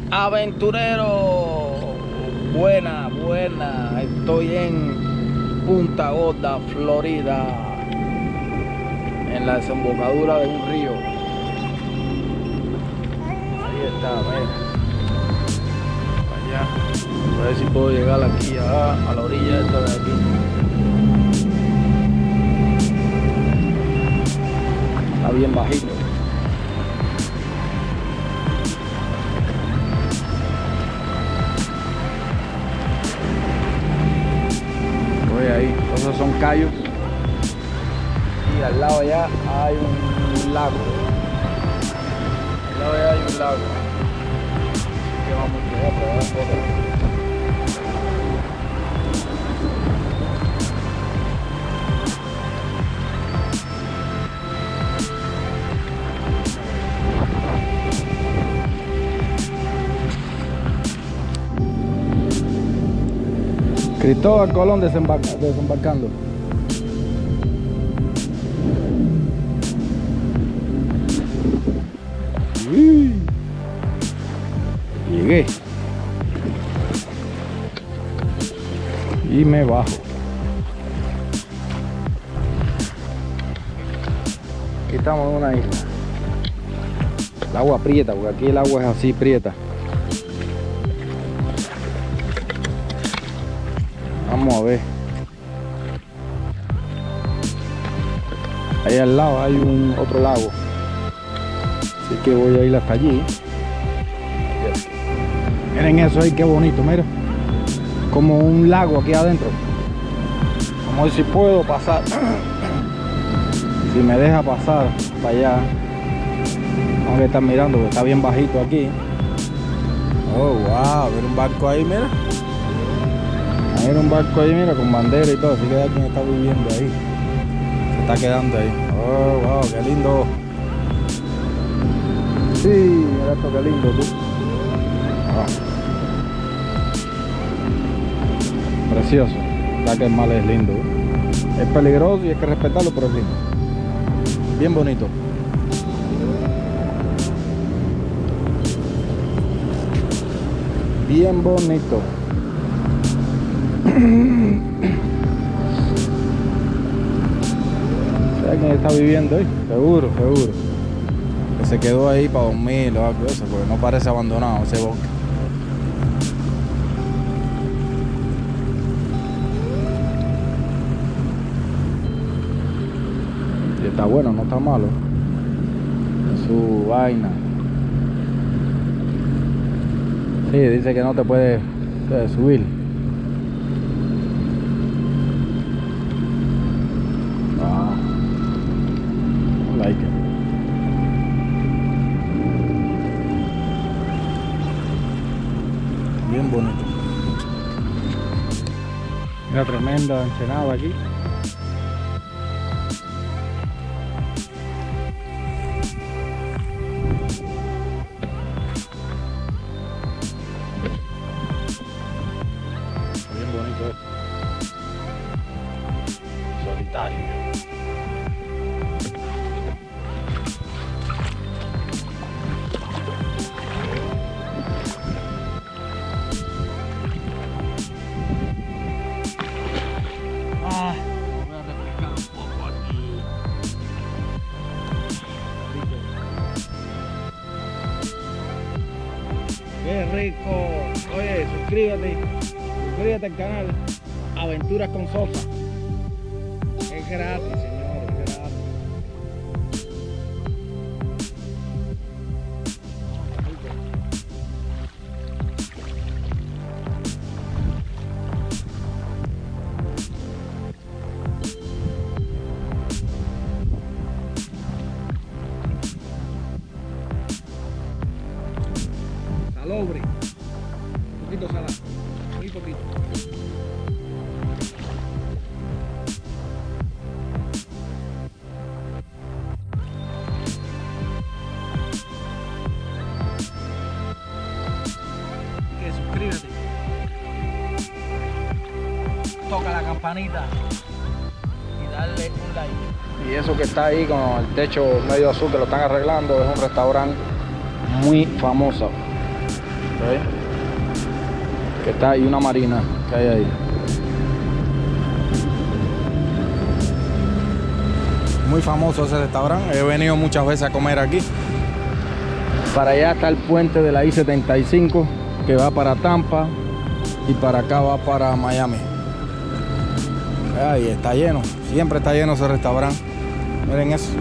Aventurero, buena, estoy en Punta Gorda, Florida, en la desembocadura de un río. Ahí está, mira, allá, a ver si puedo llegar aquí a la orilla esta de aquí. Está bien bajito. Ahí, esos son callos y al lado allá hay un lago. Al lado allá hay un lago. Así que vamos a probar fotos. Cristóbal Colón desembarcando. Llegué. Y me bajo. Aquí estamos en una isla. El agua aprieta, porque aquí el agua es así, prieta. Vamos a ver. Ahí al lado hay otro lago. Así que voy a ir hasta allí. Miren eso ahí, qué bonito, mira. Como un lago aquí adentro. Vamos a ver si puedo pasar. Si me deja pasar para allá. Vamos a estar mirando, porque está bien bajito aquí. Oh, wow, ver un barco ahí, mira. Hay un barco ahí, mira, con bandera y todo, así que hay quien está viviendo ahí. Se está quedando ahí. Oh, wow, qué lindo. Sí, mira esto, qué lindo, tú. Ah. Precioso. Ya que el mar es lindo. Es peligroso y hay que respetarlo, pero es lindo. Bien bonito. Bien bonito. ¿Sabes quién está viviendo ahí? Seguro. Que se quedó ahí para dormir o algo de eso, porque no parece abandonado ese bosque. Y está bueno, no está malo. Su vaina. Sí, dice que no te puede subir. Bien bonito. Una tremenda ensenada aquí. Bien bonito esto. Solitario. Qué rico. Oye, suscríbete al canal Aventuras con Sosa. Es gratis, señores, es gratis. Salobre, un poquito salado, muy poquito. Que suscríbete, toca la campanita y darle un like. Y eso que está ahí con el techo medio azul que lo están arreglando es un restaurante muy famoso. ¿Okay? Que está ahí, una marina que hay ahí. Muy famoso ese restaurante. He venido muchas veces a comer aquí. Para allá está el puente de la I-75 que va para Tampa y para acá va para Miami. Ahí está lleno, siempre está lleno ese restaurante. Miren eso.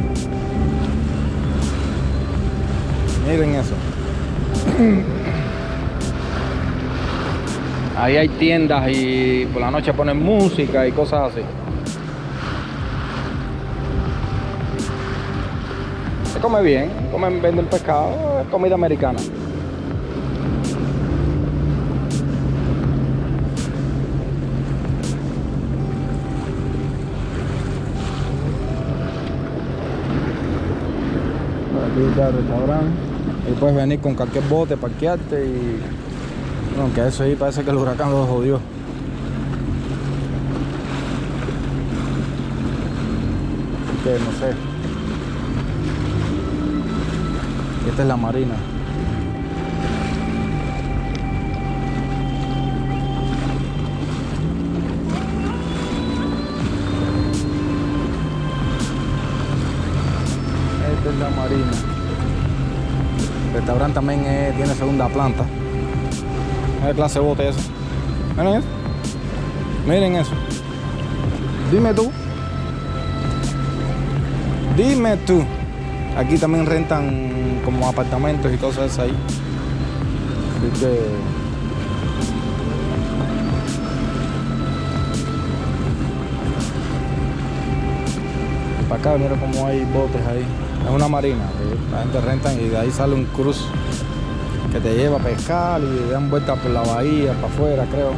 Miren eso. Ahí hay tiendas y por la noche ponen música y cosas así. Se come bien, venden pescado, es comida americana. Aquí está el restaurante. Y puedes venir con cualquier bote, parquearte y... Aunque eso ahí parece que el huracán lo jodió. Que no sé. Esta es la marina. Esta es la marina. El restaurante también tiene segunda planta. ¿Qué clase de bote es eso? Miren eso. Miren eso. Dime tú. Dime tú. Aquí también rentan como apartamentos y cosas ahí. Así que... para acá, mira cómo hay botes ahí. Es una marina, la gente rentan y de ahí sale un cruce que te lleva a pescar y dan vueltas por la bahía, para afuera, creo.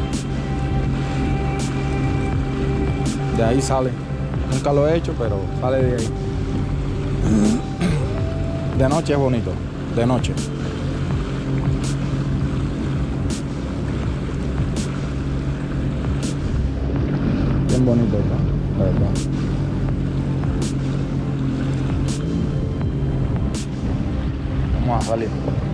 De ahí sale. Nunca lo he hecho, pero sale de ahí. De noche es bonito, de noche. Bien bonito, ¿no? La verdad. Vamos a salir.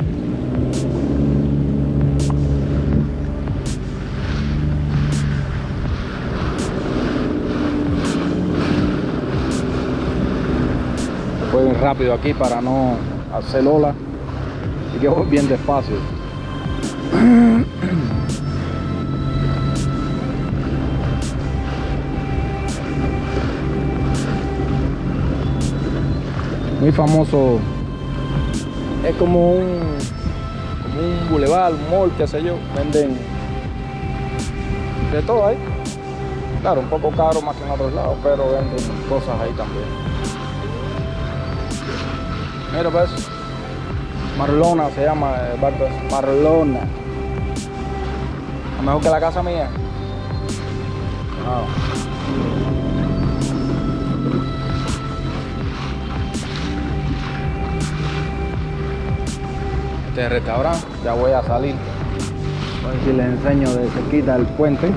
Voy rápido aquí para no hacer ola, así que voy bien despacio. Muy famoso, es como un bulevar, un mall, qué sé yo, venden de todo ahí. Claro, un poco caro más que en otros lados, pero venden cosas ahí también. Mira pues, Marlona se llama el barco, Marlona. Mejor que la casa mía. Wow. Este es el restaurante, ya voy a salir. A ver si les enseño de cerquita el puente.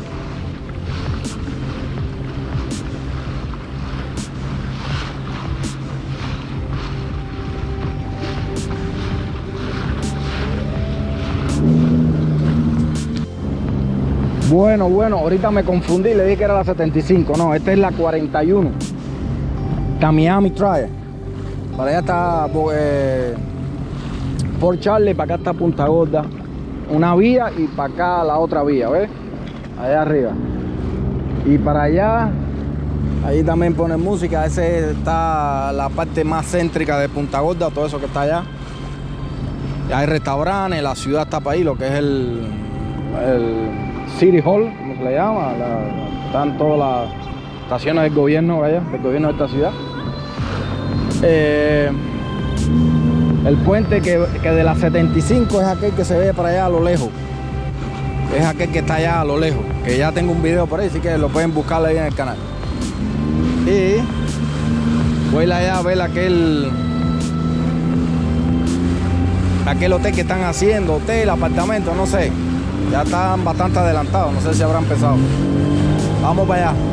Bueno, ahorita me confundí, le dije que era la 75, no, esta es la 41. Está Miami Trail. Para allá está Port Charles, para acá está Punta Gorda. Una vía y para acá la otra vía, ¿ves? Allá arriba. Y para allá, ahí también ponen música. Ese está la parte más céntrica de Punta Gorda, todo eso que está allá. Ya hay restaurantes, la ciudad está para ahí, lo que es el City Hall, como se le llama. Están todas las estaciones del gobierno, vaya, del gobierno de esta ciudad. El puente que de la 75 es aquel que se ve para allá a lo lejos. Es aquel que está allá a lo lejos. Que ya tengo un video por ahí, así que lo pueden buscar ahí en el canal. Y voy allá a ver aquel hotel que están haciendo, hotel, apartamento, no sé. Ya están bastante adelantados, no sé si habrán empezado. Vamos para allá.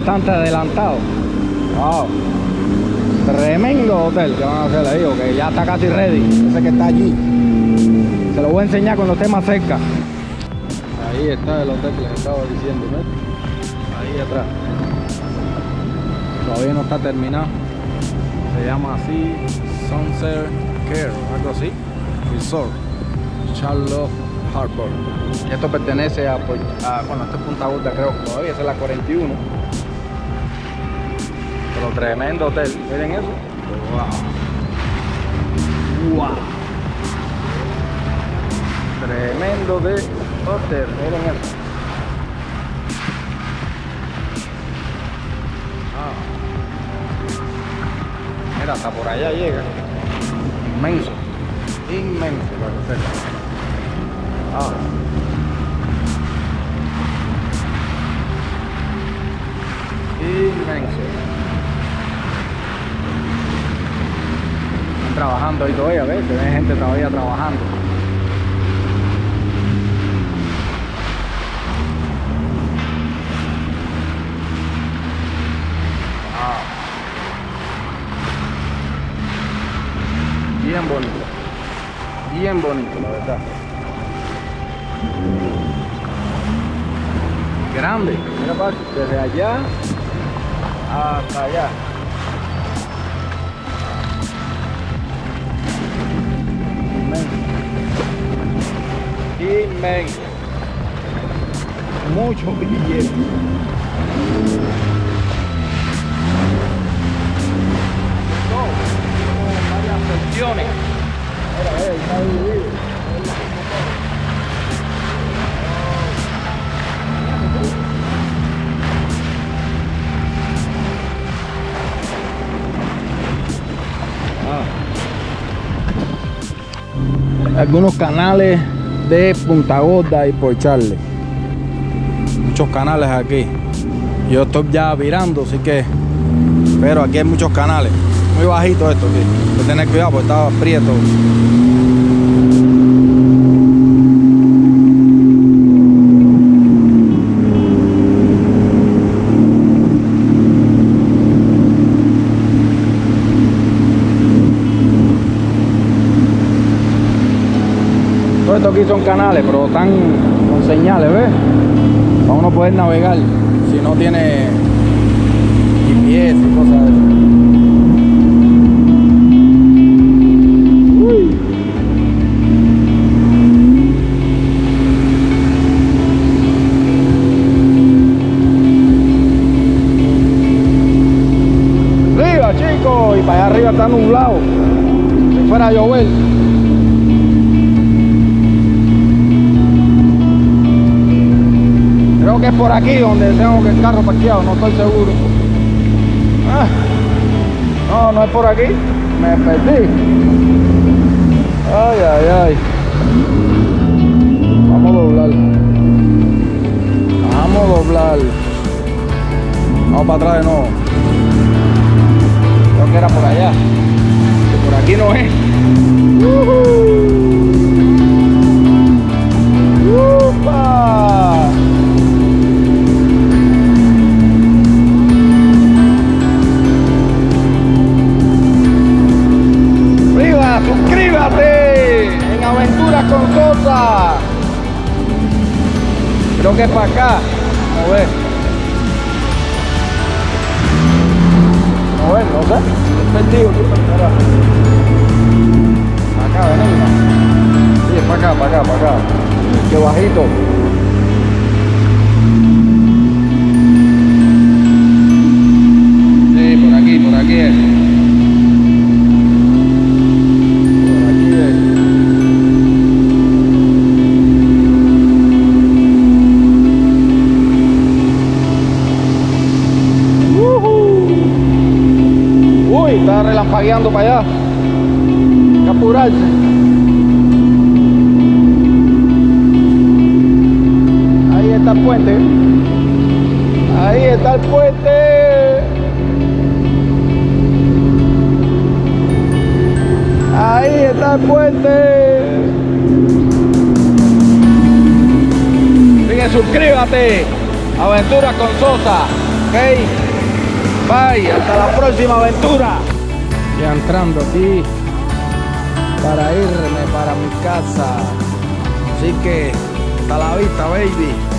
bastante adelantado. Wow. Tremendo hotel que van a hacer ahí, que ya está casi ready. Ese que está allí. Se lo voy a enseñar cuando esté más cerca. Ahí está el hotel que les estaba diciendo, ¿ves? Ahí atrás. Todavía no está terminado. Se llama así Sunset Care, algo así. Resort Charlotte Harbor. Y esto pertenece a bueno, esto es Punta Gorda, creo que todavía es la 41. Pero tremendo hotel, miren eso. Wow. Wow. Tremendo de hotel, miren eso. Mira, hasta por allá llega. Inmenso. Inmenso, para que sepa. Inmenso. Están trabajando ahí todavía, ¿ves? Se ve gente todavía trabajando. Bien bonito, la verdad. Grande, mira, Paco, desde allá hasta allá. Inmenso. Muchos billetes. Varias secciones. Mira, está dividido. Algunos canales de Punta Gorda y por Charle. Muchos canales aquí. Yo estoy ya virando, así que, pero aquí hay muchos canales. Muy bajito esto aquí. Hay que tener cuidado porque estaba prieto. Todo esto aquí son canales, pero están con señales, ¿ves? Para uno poder navegar si no tiene GPS y cosas de eso. Arriba, chicos, y para allá arriba está nublado. Si fuera a llover. Creo que es por aquí donde tengo que el carro parqueado, no estoy seguro. No es por aquí. Me perdí. Ay. Vamos a doblar. Vamos para atrás de nuevo. Creo que era por allá. Que por aquí no es. ¡Upa! Suscríbete en Aventuras con Sosa. Creo que es para acá. Vamos a ver. No sé. Es perdido. Acá, venimos. Sí, es para acá. Qué bajito. Sí, por aquí es. Está relampagueando para allá. Hay que apurarse. Ahí está el puente. Ahí está el puente. Ahí está el puente. Así que suscríbete. Aventuras con Sosa. Ok, bye, hasta la próxima aventura. Ya entrando aquí para irme para mi casa. Así que hasta la vista, baby.